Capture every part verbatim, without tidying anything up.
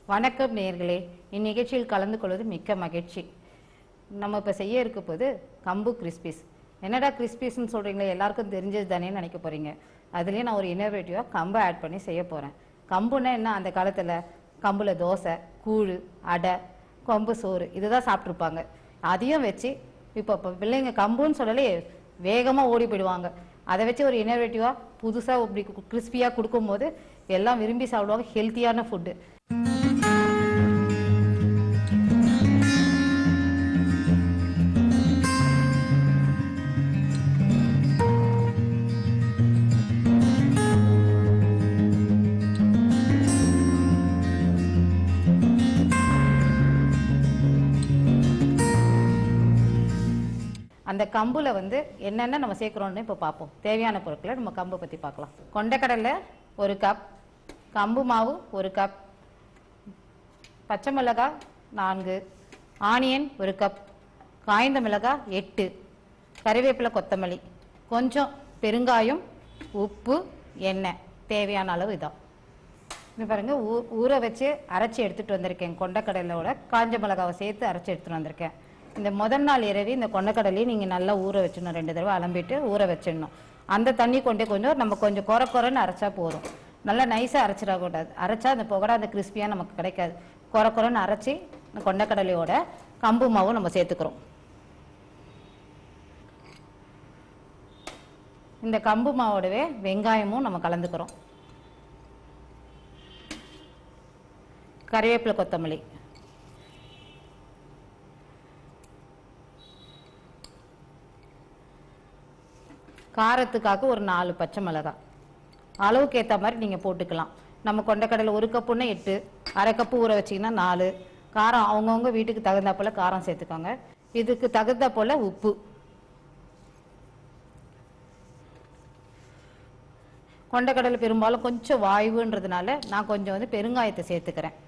வணக்கம் நேயர்களே, இந்நிகழ்ச்சியில் கலந்து கொள்வது மிக்க மகிழ்ச்சி. நம்ம இப்போ செய்ய இருக்க போது கம்பு கிறிஸ்பிஸ். என்னடா கிறிஸ்பிஸ்ன்னு சொல்கிறீங்களே, எல்லாருக்கும் தெரிஞ்சது தானே நினைக்க போகிறீங்க. அதுலேயே நான் ஒரு இன்னோவேட்டிவாக கம்பை ஆட் பண்ணி செய்ய போகிறேன். கம்புன்னா என்ன, அந்த காலத்தில் கம்பில் தோசை, கூழ், அடை, கம்பு சோறு இதுதான் சாப்பிட்ருப்பாங்க. அதையும் வச்சு இப்போ இப்போ பிள்ளைங்க கம்புன்னு சொல்லலே வேகமாக ஓடி போயிடுவாங்க. அதை வச்சு ஒரு இன்னோவேட்டிவாக புதுசாக இப்படி கிறிஸ்பியாக கொடுக்கும்போது எல்லாம் விரும்பி சாப்பிடுவாங்க. ஹெல்த்தியான ஃபுட்டு. அந்த கம்புல வந்து என்னென்ன நம்ம சேர்க்குறோம்னு இப்போ பார்ப்போம். தேவையான பொருட்களை நம்ம கம்பை பற்றி பார்க்கலாம். கொண்டைக்கடலை ஒரு கப், கம்பு மாவு ஒரு கப், பச்சை மிளகாய் நான்கு, ஆனியன் ஒரு கப், காய்ந்த மிளகாய் எட்டு, கறிவேப்பிலை, கொத்தமல்லி, கொஞ்சம் பெருங்காயம், உப்பு, எண்ணெய், தேவையான அளவு இதான். இது பாருங்க, ஊ ஊற வச்சு அரைச்சி எடுத்துகிட்டு வந்திருக்கேன். கொண்டைக்கடலையோட காஞ்ச மிளகாவை சேர்த்து அரைச்சி எடுத்துகிட்டு வந்திருக்கேன். இந்த முதல் நாள் இரவி இந்த கொண்டைக்கடலையும் நீங்கள் நல்லா ஊற வச்சிடணும். ரெண்டு தடவை அலம்பிட்டு ஊற வச்சிடணும். அந்த தண்ணி கொண்டே கொஞ்சம் நம்ம கொஞ்சம் குறை குறைன்னு அரைச்சா போதும். நல்லா நைஸாக அரைச்சிடக்கூடாது. அரைச்சா அந்த புகடா அந்த கிறிஸ்பியாக நமக்கு கிடைக்காது. குறை குறைன்னு அரைச்சி இந்த கொண்டைக்கடலையோட கம்பு மாவும் நம்ம சேர்த்துக்கிறோம். இந்த கம்பு மாவோடவே வெங்காயமும் நம்ம கலந்துக்கிறோம். கறிவேப்பிலை, கொத்தமல்லி, காரத்துக்காக ஒரு நாலு பச்சை மிளகாய், அளவுக்கு ஏற்ற மாதிரி நீங்கள் போட்டுக்கலாம். நம்ம கொண்டைக்கடலை ஒரு கப்புன்னா எட்டு, அரை கப்பு ஊற வச்சிங்கன்னா நாலு. காரம் அவங்கவுங்க வீட்டுக்கு தகுந்தா போல் காரம் சேர்த்துக்கோங்க. இதுக்கு தகுந்த போல் உப்பு. கொண்டைக்கடலை பெரும்பாலும் கொஞ்சம் வாயுன்றதுனால நான் கொஞ்சம் வந்து பெருங்காயத்தை சேர்த்துக்கிறேன்.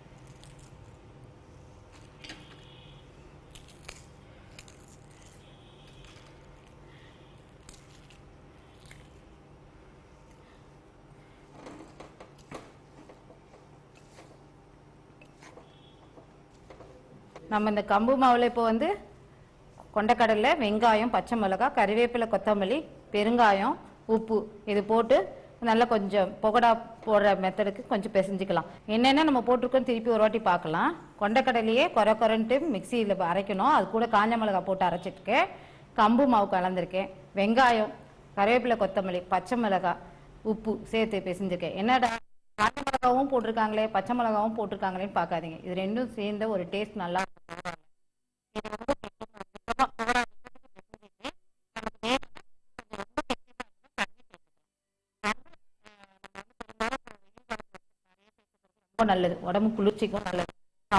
நம்ம இந்த கம்பு மாவில் இப்போ வந்து கொண்டைக்கடலை, வெங்காயம், பச்சை மிளகாய், கறிவேப்பிலை, கொத்தமல்லி, பெருங்காயம், உப்பு இது போட்டு நல்லா கொஞ்சம் புகடா போடுற மெத்தடுக்கு கொஞ்சம் பிசைஞ்சிக்கலாம். என்னென்ன நம்ம போட்டிருக்கோன்னு திருப்பி ஒரு வாட்டி பார்க்கலாம். கொண்டைக்கடலையே குறை குறைன்ட்டு மிக்சியில் அரைக்கணும். அது கூட காஞ்ச மிளகாய் போட்டு அரைச்சிருக்கேன். கம்பு மாவு கலந்துருக்கேன். வெங்காயம், கறிவேப்பிலை, கொத்தமல்லி, பச்சை மிளகாய், உப்பு சேர்த்து பிசைஞ்சிருக்கேன். என்னடா காஞ்ச மிளகாவும் போட்டிருக்காங்களே பச்சை மிளகாவும் போட்டிருக்காங்களேன்னு பார்க்காதீங்க. இது ரெண்டும் சேர்ந்த ஒரு டேஸ்ட் நல்லா நல்லது, உடம்பு குளிர்ச்சிக்கும் நல்லது.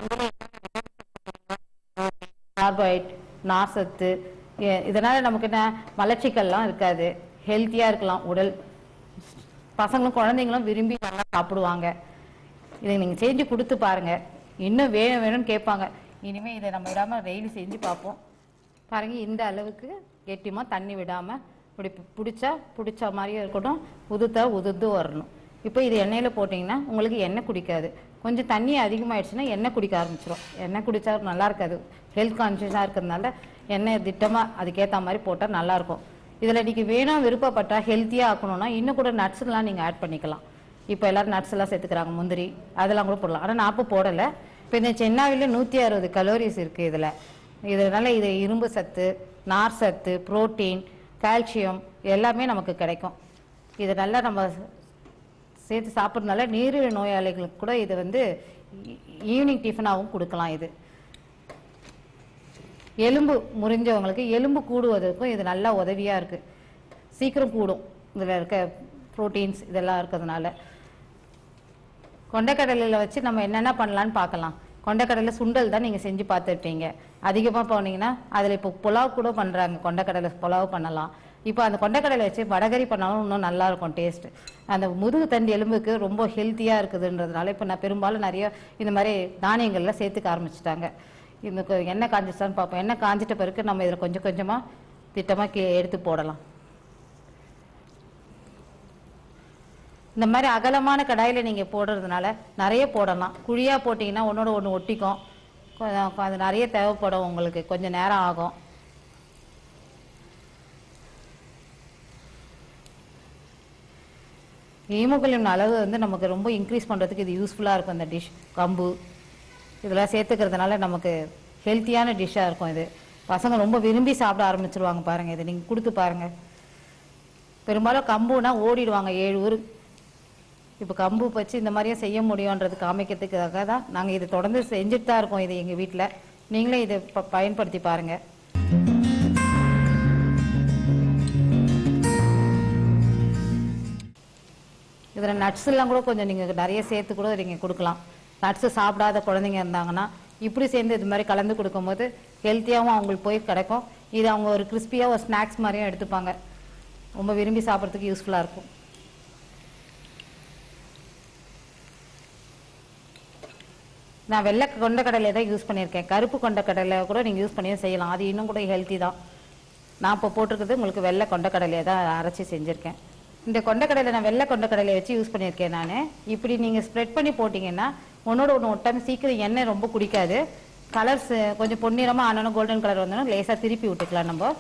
கார்போஹைட்ரேட், நார்சத்து, இதனால நமக்கு என்ன மலச்சிக்கல்லாம் இருக்காது. ஹெல்த்தியா இருக்கலாம் உடல். பசங்களும் குழந்தைங்களும் விரும்பி நல்லா சாப்பிடுவாங்க. இதை நீங்கள் செஞ்சு கொடுத்து பாருங்க. இன்னும் வேணும் வேணும்னு கேட்பாங்க. இனிமேல் இதை நம்ம விடாமல் டெய்லி செஞ்சு பார்ப்போம். பாருங்க, இந்த அளவுக்கு கெட்டியமாக தண்ணி விடாமல் இப்படி பிடிச்சா பிடிச்ச மாதிரியே இருக்கட்டும். உதுத்தா உதுத்து வரணும். இப்போ இது எண்ணெயில் போட்டிங்கன்னா உங்களுக்கு எண்ணெய் குடிக்காது. கொஞ்சம் தண்ணி அதிகமாகிடுச்சுன்னா எண்ணெய் குடிக்க ஆரம்பிச்சிடும். எண்ணெய் குடித்தா நல்லா இருக்காது. ஹெல்த் கான்ஷியஸாக இருக்கிறதுனால எண்ணெய் திட்டமாக அதுக்கேற்ற மாதிரி போட்டால் நல்லாயிருக்கும். இதில் நீங்கள் வேணும் விருப்பப்பட்டால் ஹெல்த்தியாக ஆக்கணும்னா இன்னும் கூட நட்ஸ்லாம் நீங்கள் ஆட் பண்ணிக்கலாம். இப்போ எல்லோரும் நட்ஸ் எல்லாம் சேர்த்துக்கிறாங்க, முந்திரி அதெல்லாம் கூட போடலாம். ஆனால் நான் அப்போ போடலை. இப்போ இந்த சென்னாவில் நூற்றி அறுபது கலோரிஸ் இருக்குது இதில். இதனால் இது இரும்பு சத்து, நார் சத்து, புரோட்டீன், கால்சியம் எல்லாமே நமக்கு கிடைக்கும். இதை நல்லா நம்ம சேர்த்து சாப்பிட்றதுனால நீரிழிவு நோயாளிகளுக்கு கூட இது வந்து ஈவினிங் டிஃபனாகவும் கொடுக்கலாம். இது எலும்பு முறிஞ்சவங்களுக்கு எலும்பு கூடுவதற்கும் இது நல்லா உதவியாக இருக்குது. சீக்கிரம் கூடும் இதில் இருக்க ப்ரோட்டீன்ஸ் இதெல்லாம் இருக்கிறதுனால. கொண்டைக்கடலையில் வச்சு நம்ம என்னென்ன பண்ணலான்னு பார்க்கலாம். கொண்டைக்கடலை சுண்டல் தான் நீங்கள் செஞ்சு பார்த்துருப்பீங்க. அதிகமாக போனீங்கன்னா அதில் இப்போ புலாவ் கூட பண்ணுறாங்க. கொண்டைக்கடலை புலாவ் பண்ணலாம். இப்போ அந்த கொண்டைக்கடலை வச்சு வடகரி பண்ணாலும் இன்னும் நல்லாயிருக்கும் டேஸ்ட்டு. அந்த முதுகு தண்டு எலும்புக்கு ரொம்ப ஹெல்த்தியாக இருக்குதுன்றதுனால இப்போ நான் பெரும்பாலும் நிறைய இந்த மாதிரி தானியங்கள்லாம் சேர்த்துக்க ஆரம்பிச்சிட்டாங்க. இந்த எண்ணெய் காஞ்சிச்சான்னு பார்ப்போம். எண்ணெய் காஞ்சிட்ட பிறகு நம்ம இதில் கொஞ்சம் கொஞ்சமாக திட்டமாக கே எடுத்து போடலாம். இந்த மாதிரி அகலமான கடாயில் நீங்கள் போடுறதுனால நிறைய போடலாம். குழியாக போட்டிங்கன்னா ஒன்றோட ஒன்று ஒட்டிக்கும். அது நிறைய தேவைப்படும், உங்களுக்கு கொஞ்சம் நேரம் ஆகும். ஹீமோகுளோபின் அளவு வந்து நமக்கு ரொம்ப இன்க்ரீஸ் பண்ணுறதுக்கு இது யூஸ்ஃபுல்லாக இருக்கும். இந்த டிஷ் கம்பு இதெல்லாம் சேர்த்துக்கிறதுனால நமக்கு ஹெல்த்தியான டிஷ்ஷாக இருக்கும். இது பசங்க ரொம்ப விரும்பி சாப்பிட ஆரம்பிச்சிருவாங்க. பாருங்கள், இதை நீங்கள் கொடுத்து பாருங்கள். பெரும்பாலும் கம்புனா ஓடிடுவாங்க ஏழு ஊர். இப்போ கம்பு வச்சு இந்த மாதிரியே செய்ய முடியுன்றது காமிக்கிறதுக்காக தான் நாங்கள் இதை தொடர்ந்து செஞ்சுட்டு தான் இருக்கோம். இது எங்கள் வீட்டில் நீங்களே இதை ப பயன்படுத்தி பாருங்கள். இதில் நட்ஸ் எல்லாம் கூட கொஞ்சம் நீங்கள் நிறைய சேர்த்து கூட நீங்கள் கொடுக்கலாம். நட்ஸு சாப்பிடாத குழந்தைங்க இருந்தாங்கன்னா இப்படி சேர்ந்து இது மாதிரி கலந்து கொடுக்கும்போது ஹெல்த்தியாகவும் அவங்களுக்கு போய் கிடைக்கும். இது அவங்க ஒரு கிறிஸ்பியாக ஒரு ஸ்நாக்ஸ் மாதிரியும் எடுத்துப்பாங்க. ரொம்ப விரும்பி சாப்பிட்றதுக்கு யூஸ்ஃபுல்லாக இருக்கும். நான் வெள்ளை கொண்டக்கடலை தான் யூஸ் பண்ணியிருக்கேன். கருப்பு கொண்டக்கடலை கூட நீங்கள் யூஸ் பண்ணியும் செய்யலாம். அது இன்னும் கூட ஹெல்த்தி தான். நான் இப்போ போட்டிருக்கிறது உங்களுக்கு வெள்ளை கொண்டக்கடலையை தான் அரைச்சி செஞ்சுருக்கேன். இந்த கொண்டக்கடலை நான் வெள்ளை கொண்டக்கடலையை வச்சு யூஸ் பண்ணியிருக்கேன். நான் இப்படி நீங்கள் ஸ்ப்ரெட் பண்ணி போட்டிங்கன்னா ஒன்றோட ஒன்று ஒட்டாமல் சீக்கிரம் எண்ணெய் ரொம்ப குடிக்காது. கலர்ஸ் கொஞ்சம் பொன்னிறமாக ஆனாலும் கோல்டன் கலர் வந்தாலும் லேசாக திருப்பி விட்டுக்கலாம். நம்ம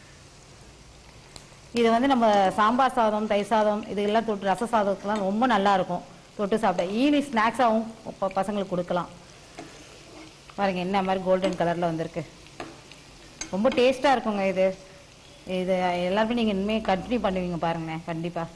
இது வந்து நம்ம சாம்பார் சாதம், தயிர் சாதம் இதெல்லாம் தொட்டு ரச சாதத்துக்குலாம் ரொம்ப நல்லாயிருக்கும் தொட்டு சாப்பிட. ஈவினிங் ஸ்நாக்ஸாகவும் பசங்களுக்கு கொடுக்கலாம். பாருங்கள் என்ன மாதிரி கோல்டன் கலரில் வந்திருக்கு. ரொம்ப டேஸ்ட்டாக இருக்குங்க. இது இது எல்லாருமே நீங்கள் இனிமேல் கண்டினியூ பண்ணுவீங்க பாருங்கண்ணே. கண்டிப்பாக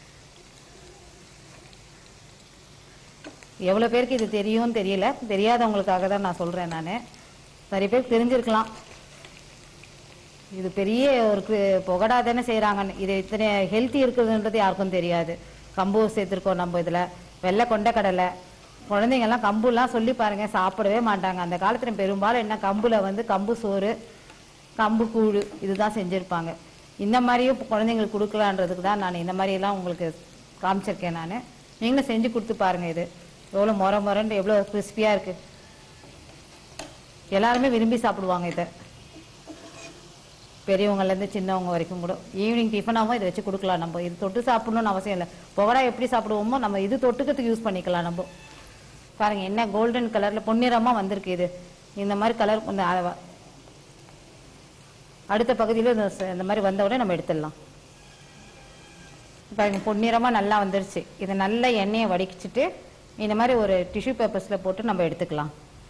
எவ்வளோ பேருக்கு இது தெரியும்னு தெரியல. தெரியாதவங்களுக்காக தான் நான் சொல்கிறேன். நான் நிறைய பேருக்கு தெரிஞ்சிருக்கலாம். இது பெரிய ஒரு புகடா தானே செய்கிறாங்கன்னு. இது இத்தனை ஹெல்த்தி இருக்குதுன்றது யாருக்கும் தெரியாது. கம்பு சேர்த்துருக்கோம் நம்ம இதில். வெள்ளை கொண்டக்கடலை குழந்தைங்கள்லாம் கம்புலாம் சொல்லி பாருங்கள் சாப்பிடவே மாட்டாங்க. அந்த காலத்தில் பெரும்பாலும் என்ன கம்பில் வந்து கம்பு சோறு, கம்பு கூழ் இதுதான் செஞ்சுருப்பாங்க. இந்த மாதிரியும் குழந்தைங்களுக்கு கொடுக்கலான்றதுக்கு தான் நான் இந்த மாதிரியெல்லாம் உங்களுக்கு காமிச்சிருக்கேன். நான் நீங்களும் செஞ்சு கொடுத்து பாருங்கள். இது எவ்வளோ மொர மொரன்னு எவ்வளோ கிறிஸ்பியாக இருக்குது. எல்லாருமே விரும்பி சாப்பிடுவாங்க இதை. பெரியவங்கலேருந்து சின்னவங்க வரைக்கும் கூட ஈவினிங் டிஃபனாகவும் இதை வச்சு கொடுக்கலாம். நம்ம இது தொட்டு சாப்பிடணும்னு அவசியம் இல்லை. புகடா எப்படி சாப்பிடுவோமோ நம்ம இது தொட்டுக்கிறதுக்கு யூஸ் பண்ணிக்கலாம். நம்ம பாருங்கள் என்ன கோல்டன் கலரில் பொன்னிறமாக வந்திருக்கு. இது இந்த மாதிரி கலர் கொஞ்சம் அளவா அடுத்த பகுதியில் இந்த மாதிரி வந்த உடனே நம்ம எடுத்துடலாம். பாருங்க பொன்னிறமாக நல்லா வந்துருச்சு. இதை நல்லா எண்ணெயை வடிச்சிட்டு இந்த மாதிரி ஒரு டிஷ்யூ பேப்பர்ஸில் போட்டு நம்ம எடுத்துக்கலாம்.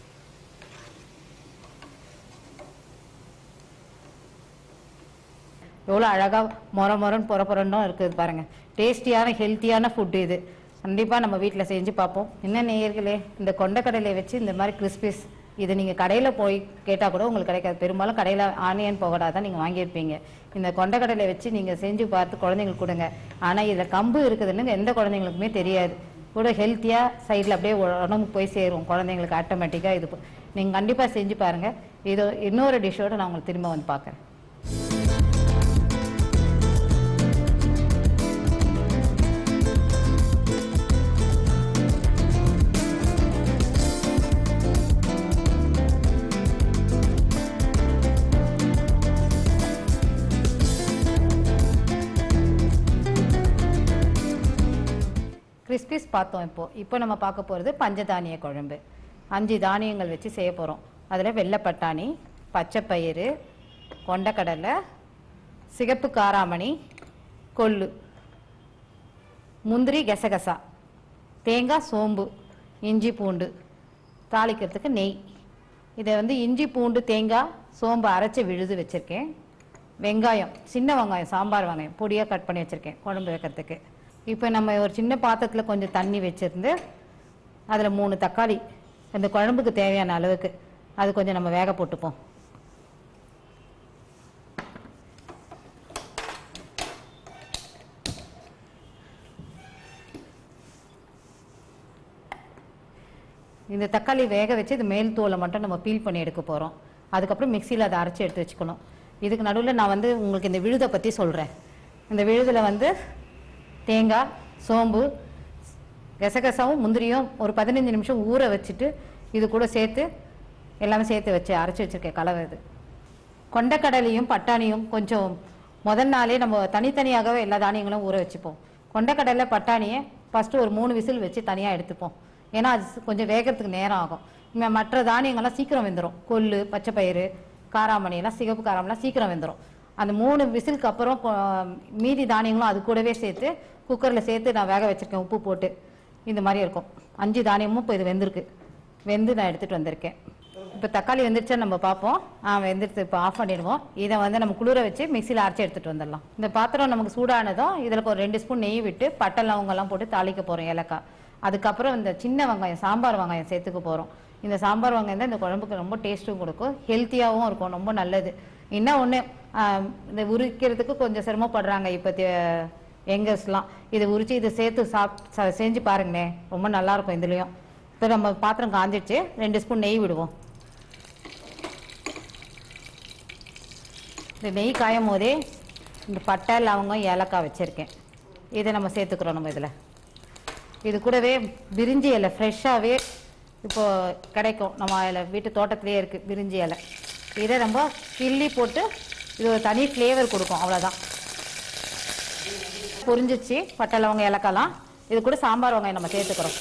எவ்வளோ அழகாக மொர மொரன்னு பொற பொறன்னும் இருக்குது பாருங்கள். டேஸ்டியான ஹெல்த்தியான ஃபுட்டு இது. கண்டிப்பாக நம்ம வீட்டில் செஞ்சு பார்ப்போம். என்ன நேயர்களே, இந்த கொண்டக்கடலையை வச்சு இந்த மாதிரி கிறிஸ்பிஸ் இது நீங்கள் கடையில் போய் கேட்டால் கூட உங்களுக்கு கிடைக்காது. பெரும்பாலும் கடையில் ஆனியன் பகோடா தான் நீங்கள் வாங்கியிருப்பீங்க. இந்த கொண்டக்கடலை வச்சு நீங்கள் செஞ்சு பார்த்து குழந்தைங்களுக்கு கொடுங்க. ஆனால் இதில் கம்பு இருக்குதுன்னு எந்த குழந்தைங்களுக்குமே தெரியாது. கூட ஹெல்த்தியாக சைடில் அப்படியே உடம்புக்கு போய் சேரும் குழந்தைங்களுக்கு ஆட்டோமேட்டிக்காக. இது நீங்கள் கண்டிப்பாக செஞ்சு பாருங்கள். இது இன்னொரு டிஷ்ஷோடு நான் உங்களுக்கு திரும்ப வந்து பார்க்குறேன். கிறிஸ்பிஸ் பார்த்தோம். இப்போ இப்போ நம்ம பார்க்க போகிறது பஞ்சதானிய குழம்பு. அஞ்சு தானியங்கள் வச்சு செய்ய போகிறோம். அதில் வெள்ளை பட்டாணி, பச்சை பயிறு, கொண்டக்கடலை, சிகப்பு காராமணி, கொள்ளு, முந்திரி, கசகசா, தேங்காய், சோம்பு, இஞ்சி பூண்டு, தாளிக்கிறதுக்கு நெய். இதை வந்து இஞ்சி பூண்டு தேங்காய் சோம்பு அரைச்சி விழுது வச்சுருக்கேன். வெங்காயம், சின்ன வெங்காயம், சாம்பார் வெங்காயம் பொடியாக கட் பண்ணி வச்சுருக்கேன் குழம்பு வைக்கிறதுக்கு. இப்போ நம்ம ஒரு சின்ன பாத்திரத்தில் கொஞ்சம் தண்ணி வச்சுருந்து அதில் மூணு தக்காளி அந்த குழம்புக்கு தேவையான அளவுக்கு அது கொஞ்சம் நம்ம வேக போட்டுப்போம். இந்த தக்காளி வேக வச்சு இது மேல் தோலை மட்டும் நம்ம பீல் பண்ணி எடுக்க போகிறோம். அதுக்கப்புறம் மிக்சியில் அதை அரைச்சி எடுத்து வச்சுக்கணும். இதுக்கு நடுவில் நான் வந்து உங்களுக்கு இந்த விழுதை பற்றி சொல்கிறேன். இந்த விழுதில் வந்து தேங்காய், சோம்பு, கசகசாவும் முந்திரியும் ஒரு பதினஞ்சு நிமிஷம் ஊற வச்சுட்டு இது கூட சேர்த்து எல்லாமே சேர்த்து வச்சு அரைச்சி வச்சுருக்கேன் கலவை. இது கொண்டக்கடலையும் பட்டாணியும் கொஞ்சம் முதல் நாளே நம்ம தனித்தனியாகவே எல்லா தானியங்களும் ஊற வச்சுப்போம். கொண்டக்கடலை பட்டாணியை ஃபஸ்ட்டு ஒரு மூணு விசில் வச்சு தனியாக எடுத்துப்போம். ஏன்னா அது கொஞ்சம் வேகிறதுக்கு நேரம் ஆகும். மற்ற தானியங்கள்லாம் சீக்கிரம் வெந்துடும். கொள்ளு, பச்சை பயிறு, காராமணி எல்லாம் சிகப்பு காராமணிலாம் சீக்கிரம் வெந்துடும். அந்த மூணு விசிலுக்கு அப்புறம் மீதி தானியங்களும் அது கூடவே சேர்த்து குக்கரில் சேர்த்து நான் வேக வச்சுருக்கேன் உப்பு போட்டு. இந்த மாதிரி இருக்கும். அஞ்சு தானியமும் இப்போ இது வெந்திருக்கு. வெந்து நான் எடுத்துகிட்டு வந்திருக்கேன். இப்போ தக்காளி வெந்துருச்சா நம்ம பார்ப்போம். ஆ வெந்துருச்சு. இப்போ ஆஃப் பண்ணிடுவோம். இதை வந்து நம்ம குளிர வச்சு மிக்சியில் அரைச்சி எடுத்துகிட்டு வந்துடலாம். இந்த பாத்திரம் நமக்கு சூடானதும் இதில் ஒரு ரெண்டு ஸ்பூன் நெய் விட்டு பட்டை லவங்கெல்லாம் போட்டு தாளிக்க போகிறோம், ஏலக்காய். அதுக்கப்புறம் இந்த சின்ன வெங்காயம், சாம்பார் வெங்காயம் சேர்த்துக்க போகிறோம். இந்த சாம்பார் வெங்காயம் தான் இந்த குழம்புக்கு ரொம்ப டேஸ்ட்டும் கொடுக்கும், ஹெல்த்தியாகவும் இருக்கும், ரொம்ப நல்லது. இன்னும் ஒன்று, இந்த உரிக்கிறதுக்கு கொஞ்சம் சிரமப்படுறாங்க இப்போ யங்கர்ஸ்லாம். இதை உரித்து இதை சேர்த்து சாப் செஞ்சு பாருங்களேன், ரொம்ப நல்லாயிருக்கும் இதுலேயும். இப்போ நம்ம பாத்திரம் காஞ்சிடுச்சு. ரெண்டு ஸ்பூன் நெய் விடுவோம். இந்த நெய் காயும் போதே இந்த பட்டை லவங்கம் ஏலக்காய் வச்சுருக்கேன், இதை நம்ம சேர்த்துக்கிறோம். நம்ம இதில் இது கூடவே பிரிஞ்சி இலை ஃப்ரெஷ்ஷாகவே இப்போது கிடைக்கும். நம்ம இலை வீட்டு தோட்டத்திலே இருக்குது பிரிஞ்சி இலை. இதை நம்ம கிள்ளி போட்டு இது ஒரு தனி ஃப்ளேவர் கொடுக்கும், அவ்வளோதான். புரிஞ்சிச்சு பட்டை லவங்கம் ஏலக்காய்லாம். இது கூட சாம்பார் வெங்காயம் நம்ம சேர்த்துக்கிறோம்.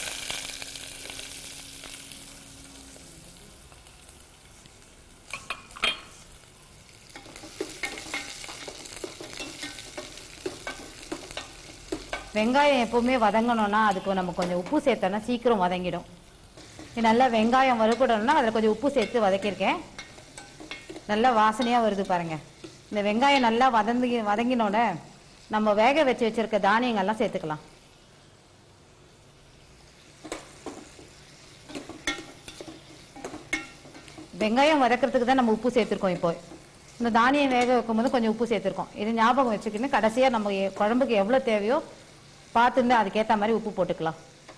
வெங்காயம் எப்போவுமே வதங்கணும்னா அதுக்கு நம்ம கொஞ்சம் உப்பு சேர்த்தோன்னா சீக்கிரம் வதங்கிடும். நல்லா வெங்காயம் வறுபடணும்னா அதில் கொஞ்சம் உப்பு சேர்த்து வதக்கியிருக்கேன். நல்லா வாசனையாக வருது பாருங்கள். இந்த வெங்காயம் நல்லா வதங்கி வதங்கினோடனே நம்ம வேக வச்சு வச்சுருக்க தானியங்கள்லாம் சேர்த்துக்கலாம். வெங்காயம் வதக்கிறதுக்கு தான் நம்ம உப்பு சேர்த்துருக்கோம். இப்போ இந்த தானியம் வேக வைக்கும் போது கொஞ்சம் உப்பு சேர்த்துருக்கோம். இது ஞாபகம் வச்சுக்கின்னு கடைசியாக நம்ம குழம்புக்கு எவ்வளோ தேவையோ பார்த்துருந்து அதுக்கேற்ற மாதிரி உப்பு போட்டுக்கலாம்.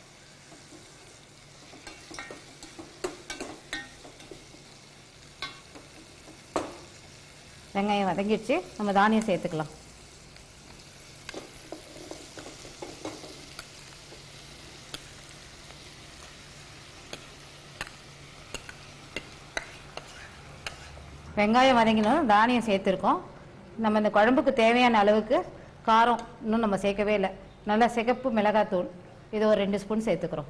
வெங்காயம் வதங்கிடுச்சு. நம்ம தானியம் சேர்த்துக்கலாம். வெங்காயம் வதங்கினதும் தானியம் சேர்த்துருக்கோம். நம்ம இந்த குழம்புக்கு தேவையான அளவுக்கு காரம் இன்னும் நம்ம சேர்க்கவே இல்லை. நல்லா சிகப்பு மிளகாத்தூள் இது ஒரு ரெண்டு ஸ்பூன் சேர்த்துக்கிறோம்.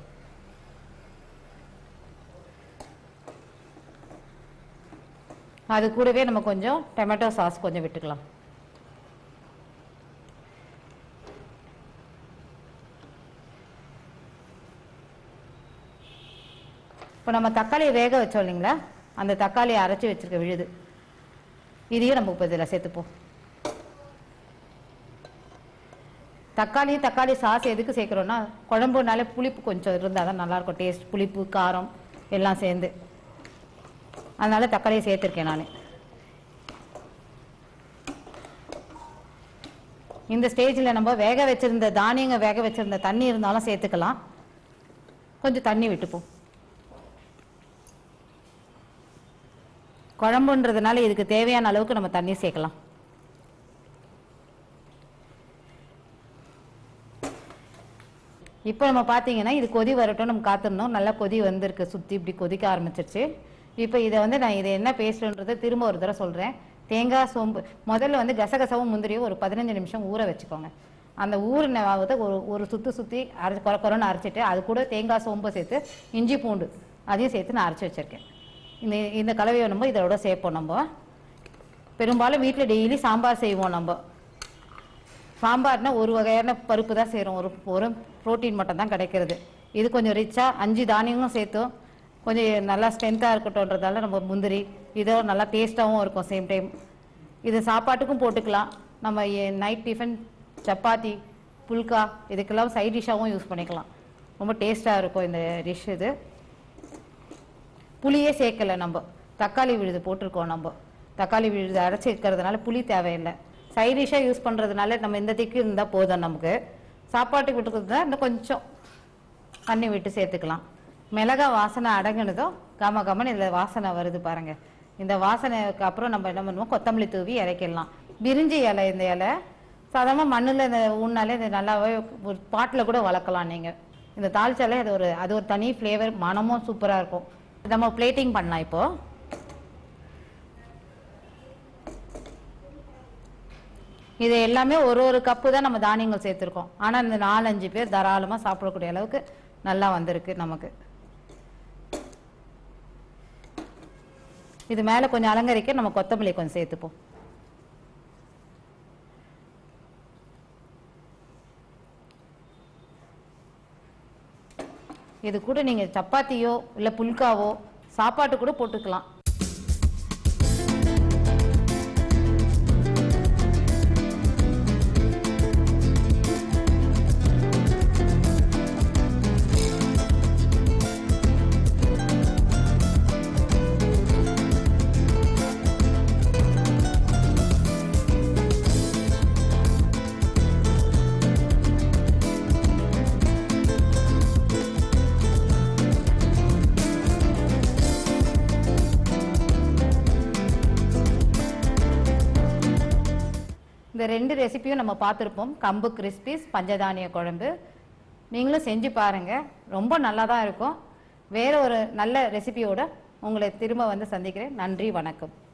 அது கூடவே நம்ம கொஞ்சம் டொமேட்டோ சாஸ் கொஞ்சம் விட்டுக்கலாம். இப்போ நம்ம தக்காளியை வேக வச்சோம் இல்லைங்களா, அந்த தக்காளியை அரைச்சி வச்சிருக்க விழுது இதையும் நம்ம இப்போ இதில் சேர்த்துப்போம். தக்காளி தக்காளி சாஸ் எதுக்கு சேர்க்குறோன்னா குழம்புனால புளிப்பு கொஞ்சம் இருந்தால் தான் நல்லாயிருக்கும் டேஸ்ட். புளிப்பு காரம் எல்லாம் சேர்ந்து, அதனால தக்காளியை சேர்த்துருக்கேன் நான். இந்த ஸ்டேஜில் நம்ம வேக வச்சிருந்த தானியங்க வேக வச்சிருந்த தண்ணி இருந்தாலும் சேர்த்துக்கலாம். கொஞ்சம் தண்ணி விட்டுப்போம். குழம்புன்றதுனால இதுக்கு தேவையான அளவுக்கு நம்ம தண்ணி சேர்க்கலாம். இப்போ நம்ம பார்த்தீங்கன்னா இது கொதி வரட்டும் நம்ம காத்திருந்தோம். நல்லா கொதி வந்திருக்கு, சுற்றி இப்படி கொதிக்க ஆரம்பிச்சிருச்சு. இப்போ இதை வந்து நான் இதை என்ன பேசுகிறேன்றதை திரும்ப ஒரு தடவை சொல்கிறேன். தேங்காய் சோம்பு முதல்ல வந்து கசகசவும் முந்திரியும் ஒரு பதினஞ்சு நிமிஷம் ஊற வச்சுக்கோங்க. அந்த ஊறினவாவது ஒரு ஒரு சுற்றி சுற்றி அரை குறை குறைன்னு அரைச்சிட்டு அது கூட தேங்காய் சோம்பை சேர்த்து இஞ்சி பூண்டு அதையும் சேர்த்து நான் அரைச்சி வச்சுருக்கேன். இந்த இந்த கலவையை நம்ம இதோட சேர்ப்போம். நம்ம பெரும்பாலும் வீட்டில் டெய்லி சாம்பார் செய்வோம். நம்ம சாம்பார்னா ஒரு வகையான பருப்பு தான் செய்கிறோம், ஒரு ஒரு ப்ரோட்டீன் மட்டும் தான் கிடைக்கிறது. இது கொஞ்சம் ரிச்சாக அஞ்சு தானியங்களும் சேர்த்தோம், கொஞ்சம் நல்லா ஸ்ட்ரென்த்தாக இருக்கட்டும்ன்றதால நம்ம முந்திரி இதோ நல்லா டேஸ்ட்டாகவும் இருக்கும். சேம் டைம் இது சாப்பாட்டுக்கும் போட்டுக்கலாம். நம்ம நைட் டிஃபன், சப்பாத்தி, புல்கா இதுக்கெல்லாம் சைட் டிஷ்ஷாகவும் யூஸ் பண்ணிக்கலாம். ரொம்ப டேஸ்ட்டாக இருக்கும் இந்த டிஷ். இது புளியே சேர்க்கலை, நம்ம தக்காளி விழுது போட்டிருக்கோம். நம்ம தக்காளி விழுது அரைச்சி இருக்கிறதுனால புளி தேவையில்லை. சைட் டிஷ்ஷாக யூஸ் பண்ணுறதுனால நம்ம இந்த திக்கு இருந்தால் போதும். நமக்கு சாப்பாட்டுக்கு விட்டுக்கிறதுனா இன்னும் கொஞ்சம் தண்ணி விட்டு சேர்த்துக்கலாம். மிளகா வாசனை அடங்கினதும் கம கமன்னு இதில் வாசனை வருது பாருங்கள். இந்த வாசனைக்கு அப்புறம் நம்ம என்ன பண்ணுவோம், கொத்தமல்லி தூவி இறக்கிடலாம். பிரிஞ்சி இலை, இந்த இலை சாதாரணமாக மண்ணில் இந்த ஊன்னாலே இது நல்லாவே ஒரு பாட்டில் கூட வளர்க்கலாம் நீங்கள். இந்த தாளிச்சாலே அது ஒரு அது ஒரு தனி ஃப்ளேவர், மனமும் சூப்பராக இருக்கும். நம்ம பிளேட்டிங் பண்ணலாம். இப்போது இது எல்லாமே ஒரு ஒரு கப்பு தான் நம்ம தானியங்கள் சேர்த்துருக்கோம். ஆனால் இந்த நாலஞ்சு பேர் தாராளமாக சாப்பிடக்கூடிய அளவுக்கு நல்லா வந்திருக்கு நமக்கு. இது மேலே கொஞ்சம் அலங்கரிக்க நம்ம கொத்தமல்லி கொஞ்சம் சேர்த்துப்போம். இது கூட நீங்கள் சப்பாத்தியோ இல்லை புல்காவோ சாப்பாட்டு கூட போட்டுக்கலாம். இந்த ரெண்டு ரெசிபியும் நம்ம பார்த்துருப்போம். கம்பு கிறிஸ்பிஸ், பஞ்சதானிய குழம்பு. நீங்களும் செஞ்சு பாருங்கள், ரொம்ப நல்லா தான் இருக்கும். வேற ஒரு நல்ல ரெசிபியோட உங்களை திரும்ப வந்து சந்திக்கிறேன். நன்றி, வணக்கம்.